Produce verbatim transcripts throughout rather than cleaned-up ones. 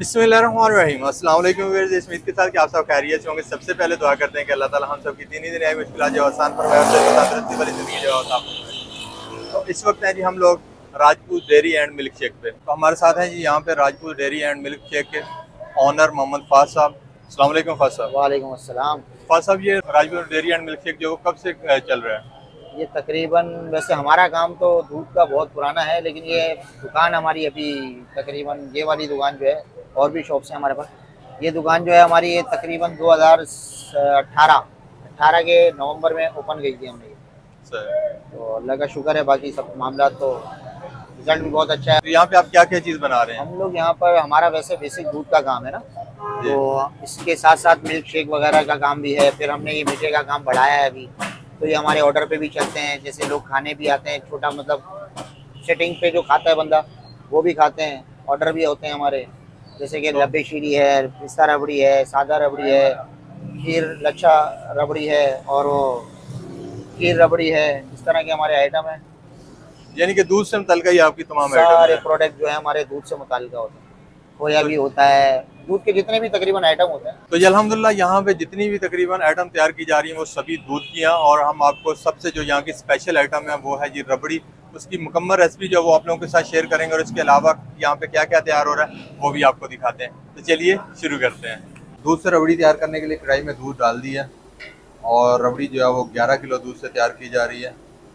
बिस्मिल्लाहिर्रहमानिर्रहीम। अस्सलाम वालेकुम व्यूअर्स, इस उम्मीद के साथ कि आप सब खैरियत से होंगे। सबसे पहले दुआ करते हैं कि अल्लाह ताला हम सब की दीनी दुनिया में मुश्किलात जो आसान फरमाए और तंदुरुस्ती वाली ज़िंदगी जो अता फरमाए। तो इस वक्त हैं जी हम लोग Rajput dairy and milk shake पे। तो हमारे साथ हैं जी यहाँ पे Rajput dairy and milk shake के ऑनर मोहम्मद फाज साहब। अस्सलाम वालेकुम फाज साहब। वालेकुम अस्सलाम। फाज साहब, ये Rajput dairy and milk shake जो कब से चल रहा है? ये तकरीबन, वैसे हमारा काम तो दूध का बहुत पुराना है, लेकिन ये दुकान हमारी अभी तकरीबन, ये वाली दुकान जो है, और भी शॉप्स हैं हमारे पास। ये दुकान जो है हमारी, ये तकरीबन दो हज़ार अठारह अठारह के नवंबर में ओपन गई थी हमने। तो अल्लाह का शुक्र है, बाकी सब मामला तो रिजल्ट भी बहुत अच्छा है। तो यहाँ पे आप क्या क्या चीज़ बना रहे हैं? हम लोग यहाँ पर, हमारा वैसे बेसिक दूध का काम है ना, तो इसके साथ साथ मिल्क शेक वगैरह का काम भी है। फिर हमने ये मीठे का काम बढ़ाया है अभी, तो ये हमारे ऑर्डर पे भी चलते हैं। जैसे लोग खाने भी आते हैं, छोटा मतलब सेटिंग पे जो खाता है बंदा, वो भी खाते हैं। ऑर्डर भी होते हैं हमारे, जैसे कि लब्बे शीरी है, पिस्ता रबड़ी है, सादा रबड़ी है, खीर लच्छा रबड़ी है, और वो खीर रबड़ी है। इस तरह के हमारे आइटम हैं। यानी कि दूध से मुतल्लिका ही आपकी तमाम सारे प्रोडक्ट जो है हमारे दूध से मुताल्लिका होते हैं। खोया भी होता है, दूध के जितने भी तकरीबन आइटम होते हैं। तो अल्हम्दुलिल्लाह यहाँ पे जितनी भी तकरीबन आइटम तैयार की जा रही हैं वो सभी दूध की हैं। और हम आपको सबसे जो यहाँ की स्पेशल आइटम है वो है जी रबड़ी। उसकी मुकम्मल रेसिपी जो वो आप लोगों के साथ शेयर करेंगे, और इसके अलावा यहाँ पे क्या क्या तैयार हो रहा है वो भी आपको दिखाते हैं। तो चलिए शुरू करते हैं। दूध से रबड़ी तैयार करने के लिए कढ़ाई में दूध डाल दिया, और रबड़ी जो है वो ग्यारह किलो दूध से तैयार की जा रही है।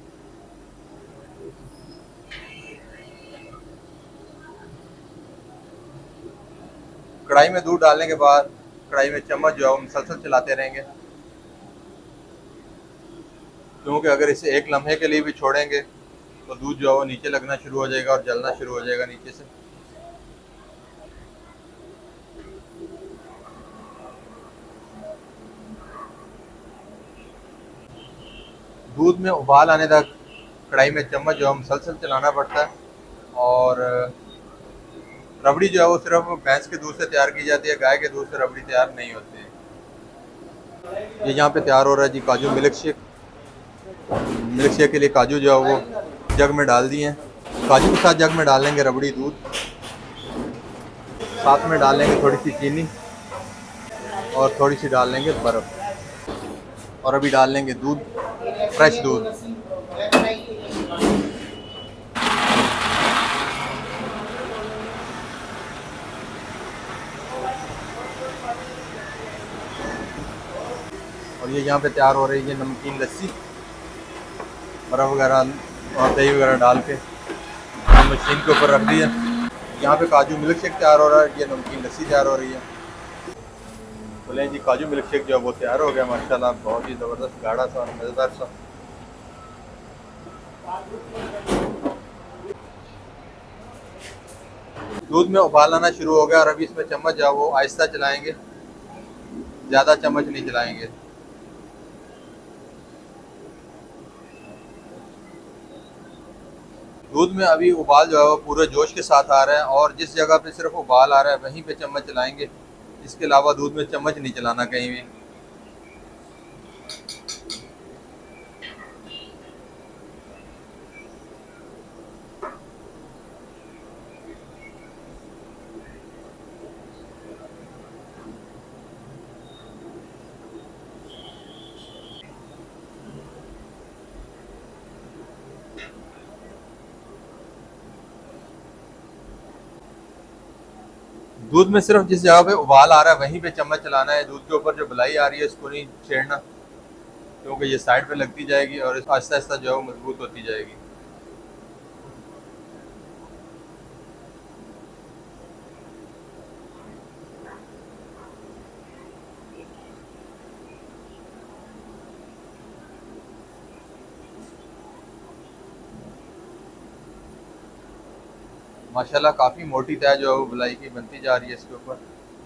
कढ़ाई में दूध डालने के बाद कढ़ाई में चम्मच जो है वो मुसलसल चलाते रहेंगे, क्योंकि अगर इसे एक लम्हे के लिए भी छोड़ेंगे तो दूध जो है वो नीचे लगना शुरू हो जाएगा और जलना शुरू हो जाएगा नीचे से। दूध में उबाल आने तक कढ़ाई में चम्मच जो है मुसलसल चलाना पड़ता है। और रबड़ी जो है वो सिर्फ भैंस के दूध से तैयार की जाती है, गाय के दूध से रबड़ी तैयार नहीं होती है। ये यहाँ पे तैयार हो रहा है जी काजू मिल्क शेक। मिल्क शेक के लिए काजू जो है वो जग में डाल दिए हैं। काजू के साथ जग में डालेंगे रबड़ी दूध, साथ में डालेंगे थोड़ी सी चीनी और थोड़ी सी डाल लेंगे बर्फ़, और अभी डाल लेंगे दूध, फ्रेश दूध। और ये यहाँ पे तैयार हो रही है नमकीन लस्सी। बर्फ़ वगैरह और दही वगैरह डाल के मशीन के ऊपर रख दिया। यहाँ पे काजू मिल्क शेक तैयार हो रहा है, ये नमकीन लस्सी तैयार हो रही है। बोले जी काजू मिल्क शेक जो है वो तैयार हो गया माशाल्लाह, बहुत ही ज़बरदस्त गाढ़ा सा और मज़ेदार सा। दूध में उबाल आना शुरू हो गया, और अभी इसमें चम्मच जो है वो आहिस्ता चलाएंगे, ज़्यादा चम्मच नहीं चलाएंगे। दूध में अभी उबाल जो है वो पूरे जोश के साथ आ रहा है, और जिस जगह पे सिर्फ उबाल आ रहा है वहीं पे चम्मच चलाएंगे। इसके अलावा दूध में चम्मच नहीं चलाना कहीं भी। दूध में सिर्फ जिस जगह पे उबाल आ रहा है वहीं पे चम्मच चलाना है। दूध के ऊपर जो बलाई आ रही है इसको नहीं छेड़ना, क्योंकि ये साइड पे लगती जाएगी और आहिस्ता आहिस्ता जो है वो मजबूत होती जाएगी। माशाल्लाह काफ़ी मोटी तय जो है वो बलाई की बनती जा रही है इसके ऊपर।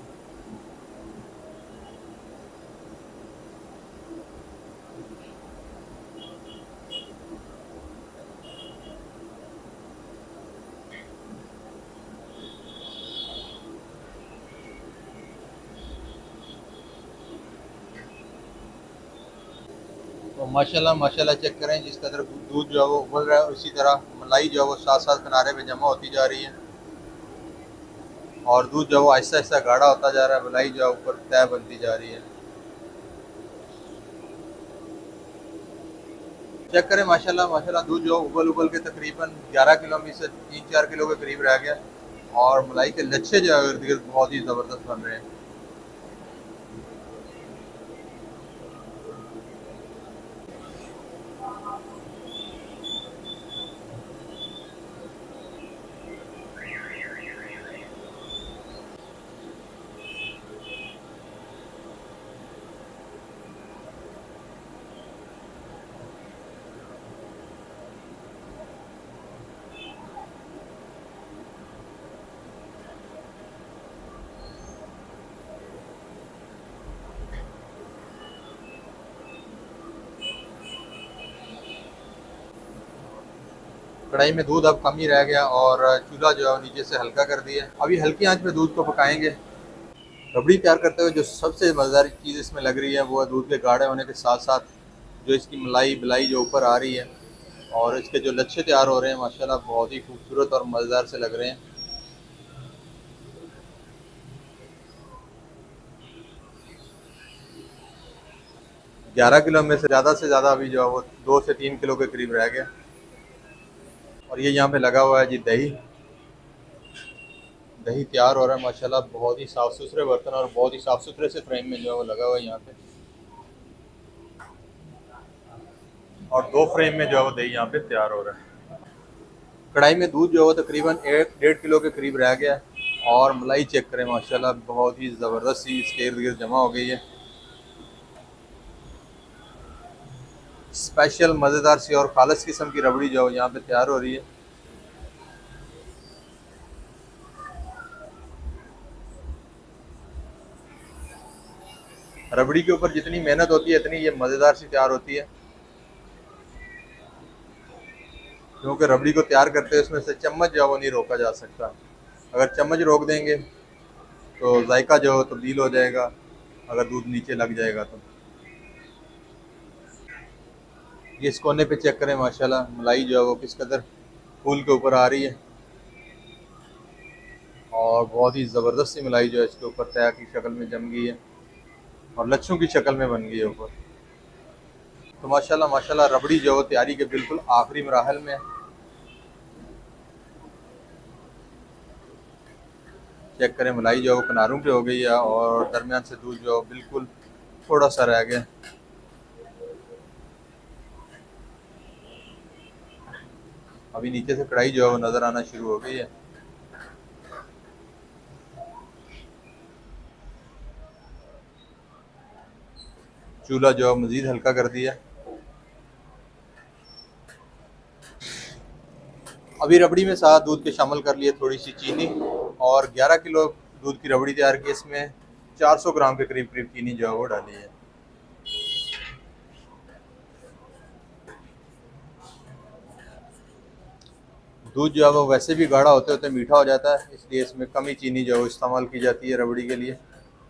तो माशाल्लाह माशाल्लाह चेक करें, जिस कदर दूध जो है वो उबल रहा है उसी तरह मलाई जो है वो साथ साथ किनारे पे जमा होती जा रही है। और दूध जो है वो आहिस्ता आहिस्ता गाढ़ा होता जा रहा है, मलाई जो है ऊपर तय बनती जा रही है। चेक करें माशाल्लाह माशाल्लाह दूध जो उबल उबल के तकरीबन ग्यारह किलो में से तीन चार किलो के करीब रह गया और मलाई के लच्छे जो है इर्द गिर्द बहुत ही ज़बरदस्त बन रहे हैं। कढ़ाई में दूध अब कम ही रह गया और चूल्हा जो है नीचे से हल्का कर दिया। अभी हल्की आंच पे दूध को पकाएंगे। रबड़ी तैयार करते हुए जो सबसे मज़ेदार चीज़ इसमें लग रही है वो है दूध के गाढ़े होने के साथ साथ जो इसकी मलाई बिलाई जो ऊपर आ रही है और इसके जो लच्छे तैयार हो रहे हैं माशाल्लाह बहुत ही खूबसूरत और मज़ेदार से लग रहे हैं। ग्यारह किलो में से ज़्यादा से ज़्यादा अभी जो है वो दो से तीन किलो के करीब रह गया। और ये यहाँ पे लगा हुआ है जी दही। दही तैयार हो रहा है माशाल्लाह, बहुत ही साफ़ सुथरे बर्तन और बहुत ही साफ़ सुथरे से फ्रेम में जो है वो लगा हुआ है यहाँ पे। और दो फ्रेम में जो है वो दही यहाँ पे तैयार हो रहा है। कढ़ाई में दूध जो है वो तकरीबन एक डेढ़ किलो के करीब रह गया है और मलाई चेक करें माशाल्लाह बहुत ही ज़बरदस्त सी इसके इर्द गिर्द जमा हो गई है। स्पेशल मज़ेदार सी और खालिस किस्म की रबड़ी जो है यहाँ पे तैयार हो रही है। रबड़ी के ऊपर जितनी मेहनत होती है इतनी ये मज़ेदार सी तैयार होती है, क्योंकि रबड़ी को तैयार करते हैं उसमें से चम्मच जो है वो नहीं रोका जा सकता। अगर चम्मच रोक देंगे तो जायका जो है तब्दील हो जाएगा, अगर दूध नीचे लग जाएगा तो। ये इस कोने पे चेक करें माशाल्लाह मलाई जो है वो किस कदर फूल के ऊपर आ रही है और बहुत ही ज़बरदस्त सी मलाई जो है इसके ऊपर तया की शक्ल में जम गई है और लच्छों की शक्ल में बन गई है ऊपर। तो माशाल्लाह माशाल्लाह रबड़ी जो है तैयारी के बिल्कुल आखिरी मराहल में है। चेक करें मलाई जो है वो किनारों पे हो गई है और दरमियान से दूध जो है बिल्कुल थोड़ा सा रह गया। अभी नीचे से कढ़ाई जो है वो नज़र आना शुरू हो गई है। चूल्हा जो है मज़ीद हल्का कर दिया। अभी रबड़ी में साथ दूध के शामिल कर लिए थोड़ी सी चीनी और ग्यारह किलो दूध की रबड़ी तैयार की, इसमें चार सौ ग्राम के करीब करीब चीनी जो है वो डाली है। दूध जो है वो वैसे भी गाढ़ा होते होते मीठा हो जाता है, इसलिए इसमें कम ही चीनी जो है इस्तेमाल की जाती है रबड़ी के लिए।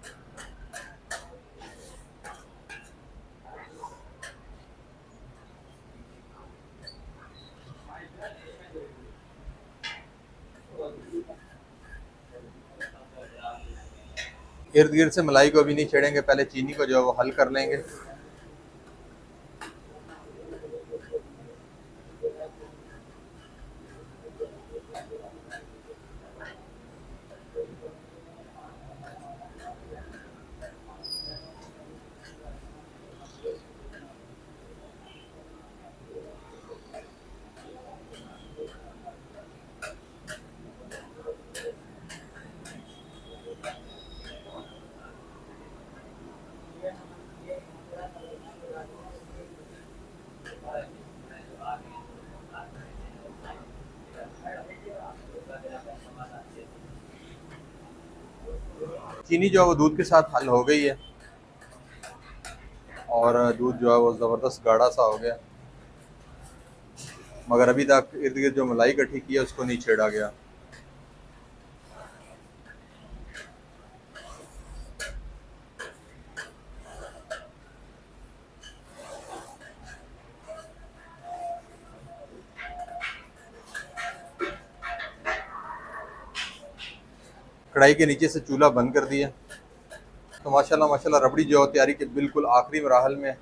इर्द गिर्द से मलाई को अभी नहीं छेड़ेंगे, पहले चीनी को जो है वो हल कर लेंगे। चीनी जो है वो दूध के साथ हल हो गई है और दूध जो है वो ज़बरदस्त गाढ़ा सा हो गया, मगर अभी तक इर्द गिर्द जो मलाई इकट्ठी की है उसको नहीं छेड़ा गया। कढ़ाई के नीचे से चूल्हा बंद कर दिया। तो माशाल्लाह माशाल्लाह रबड़ी जो है तैयारी के बिल्कुल आखिरी मराहल में।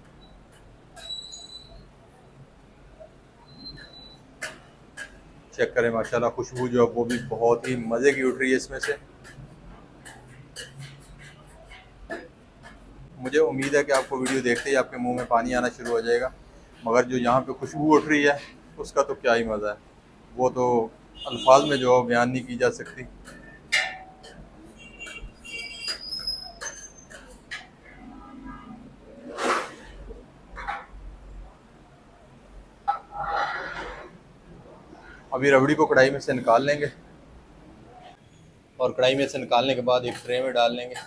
चेक करें माशाल्लाह खुशबू जो है वो भी बहुत ही मज़े की उठ रही है इसमें से। मुझे उम्मीद है कि आपको वीडियो देखते ही आपके मुंह में पानी आना शुरू हो जाएगा, मगर जो यहाँ पे खुशबू उठ रही है उसका तो क्या ही मज़ा है, वो तो अल्फाज में जो बयान नहीं की जा सकती। अभी रबड़ी को कढ़ाई में से निकाल लेंगे और कढ़ाई में से निकालने के बाद एक ट्रे में डाल लेंगे।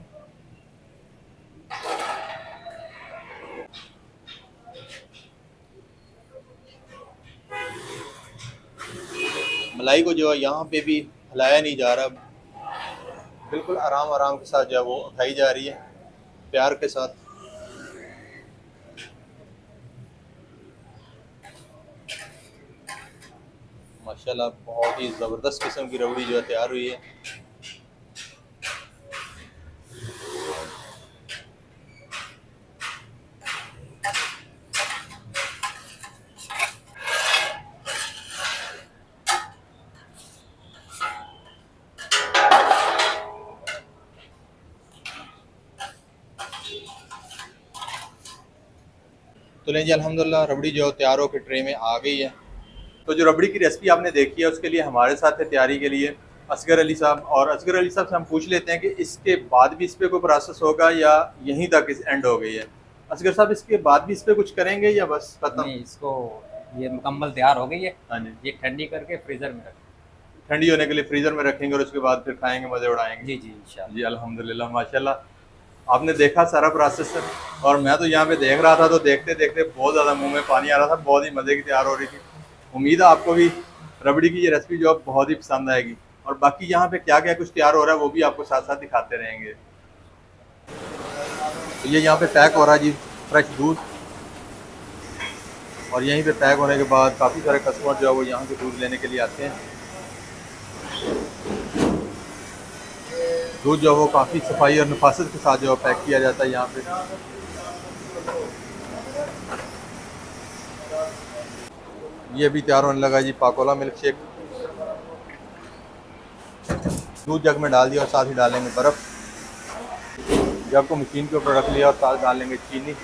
मलाई को जो है यहाँ पे भी हिलाया नहीं जा रहा, बिल्कुल आराम आराम के साथ जो है वो खाई जा रही है, प्यार के साथ। माशाल्लाह बहुत ही ज़बरदस्त किस्म की रबड़ी जो है तैयार हुई है। तो लें जी अल्हम्दुलिल्लाह रबड़ी जो तैयार होकर ट्रे में आ गई है। तो जो रबड़ी की रेसिपी आपने देखी है उसके लिए हमारे साथ है तैयारी के लिए असगर अली साहब। और असगर अली साहब से हम पूछ लेते हैं कि इसके बाद भी इस पर कोई प्रोसेस होगा या यहीं तक इस एंड हो गई है। असगर साहब इसके बाद भी इस पर कुछ करेंगे या बस खत्म? नहीं, इसको ये मुकम्मल तैयार हो गई है। हाँ जी, ये ठंडी करके फ्रीज़र में रखें, ठंडी होने के लिए फ्रीज़र में रखेंगे और उसके बाद फिर खाएंगे, मज़े उड़ाएंगे। जी जी इंशाल्लाह। जी अल्हम्दुलिल्लाह माशाल्लाह आपने देखा सारा प्रोसेस और मैं तो यहाँ पे देख रहा था, तो देखते देखते बहुत ज़्यादा मुंह में पानी आ रहा था, बहुत ही मज़े की तैयार हो रही थी। उम्मीद है आपको भी रबड़ी की ये रेसिपी जो है बहुत ही पसंद आएगी। और बाकी यहाँ पे क्या क्या कुछ तैयार हो रहा है वो भी आपको साथ साथ दिखाते रहेंगे। तो ये यहाँ पे पैक हो रहा है जी फ्रेश दूध, और यहीं पे पैक होने के बाद काफ़ी सारे कस्टमर जो है वो यहाँ से दूध लेने के लिए आते हैं। दूध जो है वो काफ़ी सफाई और नफासत के साथ जो है पैक किया जाता है यहाँ पे। ये भी तैयार होने लगा जी पाकोला मिल्क शेक। दूध जग में डाल दिया और साथ ही डालेंगे बर्फ़। जग को मशीन के ऊपर रख लिया और साथ डालेंगे चीनी।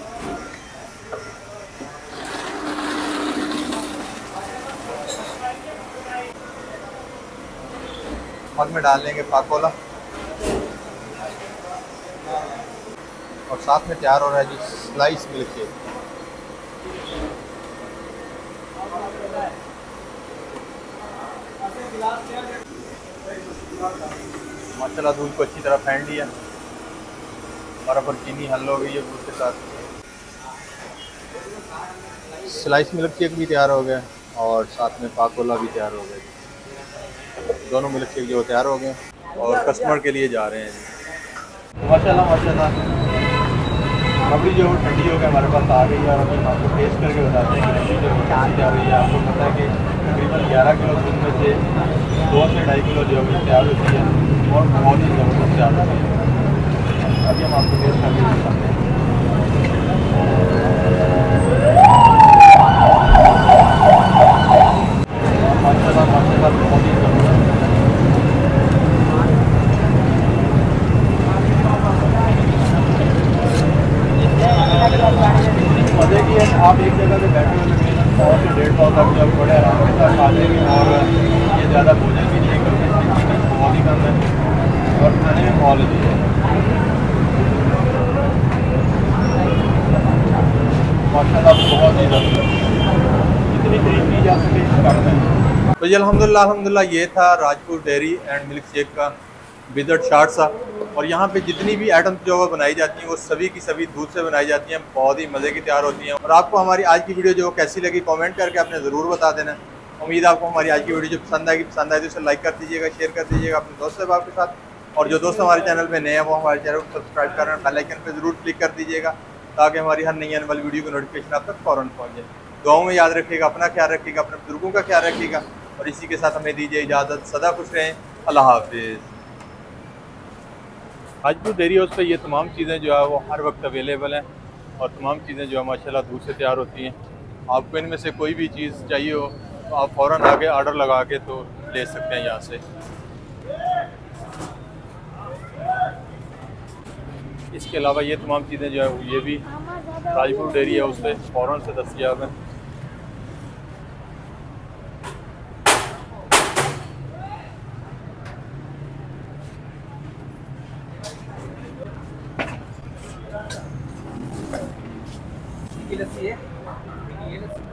मग में डाल लेंगे पाकोला और साथ में तैयार हो रहा है जी स्लाइस मिल्क शेक। माशाल्लाह दूध को अच्छी तरह फेंट लिया और अब चीनी हल हो गई है दूध के साथ। स्लाइस मिल्क शेक भी तैयार हो गया और साथ में पाकोला भी तैयार हो गया। दोनों मिल्क शेक जो तैयार हो गए और कस्टमर के लिए जा रहे हैं जी। माशाल्लाह माशाल्लाह रबड़ी जो ठंडी हो गई हमारे पास आ गई है और अभी हम आपको टेस्ट करके बताते हैं कि रबड़ी जो तैयार हुई है। आपको पता है कि तकरीबन ग्यारह किलो दूध में से दो से ढाई किलो जो है तैयार होती है और बहुत ही ज़बरदस्त तैयार होती है। अभी हम आपको टेस्ट करके बताते हैं। माशाल्लाह माशाल्लाह बहुत ही ज़बरदस्त मज़े की है। आप एक जगह पे बैठे हुए सौ से डेढ़ सौ तक जब बड़े आराम के साथ खा लेंगे और ये ज़्यादा भोजन भी नहीं करोगे, बहुत ही कम है और खाने में मॉल भी है। माशाल्लाह बहुत ही जितनी तारीफ की जा सके कम है। तो ये अल्हम्दुलिल्लाह अल्हम्दुलिल्लाह ये था Rajput dairy and milk shake का विजिट शार्ट सा। और यहाँ पे जितनी भी आइटम्स जो है बनाई जाती हैं वो सभी की सभी दूध से बनाई जाती हैं, बहुत ही मज़े की तैयार होती हैं। और आपको हमारी आज की वीडियो जो कैसी लगी कमेंट करके आपने ज़रूर बता देना। उम्मीद है आपको हमारी आज की वीडियो जो पसंद आएगी पसंद आए तो उसे लाइक कर दीजिएगा, शेयर कर दीजिएगा अपने दोस्त अहबाब के साथ। और जो दोस्त हमारे चैनल पर नए हैं वो हमारे चैनल को सब्सक्राइब कर रहे हैं, बेल आइकन पर ज़रूर क्लिक कर दीजिएगा ताकि हमारी हर नई आने वाली वीडियो की नोटिफिकेशन आप तक फ़ौरन पहुँच जाए। दुआओं में याद रखिएगा, अपना ख्याल रखिएगा, अपने बुजुर्गों का ख्याल रखिएगा और इसी के साथ हमें दीजिए इजाज़त। सदा खुश रहें। अल्लाह हाफिज़। राजपूत डेयरी हाउस पे ये तमाम चीज़ें जो है वो हर वक्त अवेलेबल हैं और तमाम चीज़ें जो है माशाल्लाह दूध से तैयार होती हैं। आपको इनमें से कोई भी चीज़ चाहिए हो तो आप फ़ौरन आके ऑर्डर लगा के तो ले सकते हैं यहाँ से। इसके अलावा ये तमाम चीज़ें जो है ये भी राजपूत डेयरी हाउस पे फ़ौरन से दस्तयाब हैं। लस्सी है, ये लस्सी